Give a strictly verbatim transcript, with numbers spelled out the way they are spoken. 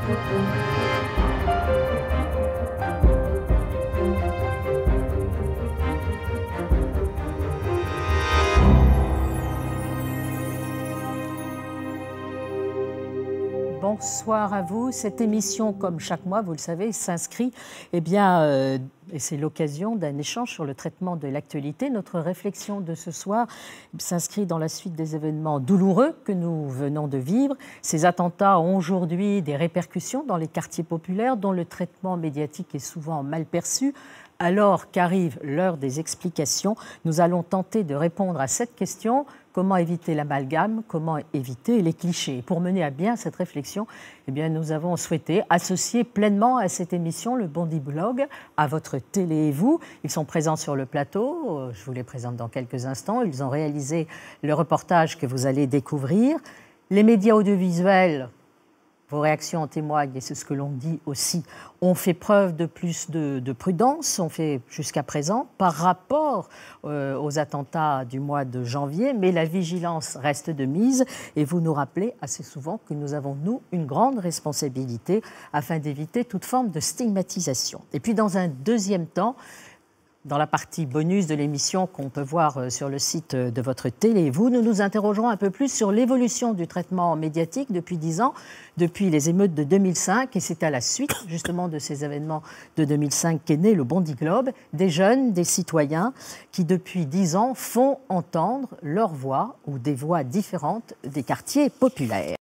Bonsoir à vous. Cette émission, comme chaque mois, vous le savez, s'inscrit, eh bien, euh, et c'est l'occasion d'un échange sur le traitement de l'actualité. Notre réflexion de ce soir s'inscrit dans la suite des événements douloureux que nous venons de vivre. Ces attentats ont aujourd'hui des répercussions dans les quartiers populaires dont le traitement médiatique est souvent mal perçu. Alors qu'arrive l'heure des explications, nous allons tenter de répondre à cette question. Comment éviter l'amalgame? Comment éviter les clichés? Pour mener à bien cette réflexion, eh bien, nous avons souhaité associer pleinement à cette émission le Bondy Blog, à votre télé et vous. Ils sont présents sur le plateau, je vous les présente dans quelques instants. Ils ont réalisé le reportage que vous allez découvrir. Les médias audiovisuels, vos réactions en témoignent, et c'est ce que l'on dit aussi, on fait preuve de plus de, de prudence, on fait jusqu'à présent, par rapport euh, aux attentats du mois de janvier, mais la vigilance reste de mise, et vous nous rappelez assez souvent que nous avons, nous, une grande responsabilité afin d'éviter toute forme de stigmatisation. Et puis, dans un deuxième temps, dans la partie bonus de l'émission qu'on peut voir sur le site de votre télé et vous, nous nous interrogerons un peu plus sur l'évolution du traitement médiatique depuis dix ans, depuis les émeutes de deux mille cinq, et c'est à la suite justement de ces événements de deux mille cinq qu'est né le Bondy Globe, des jeunes, des citoyens qui depuis dix ans font entendre leur voix ou des voix différentes des quartiers populaires.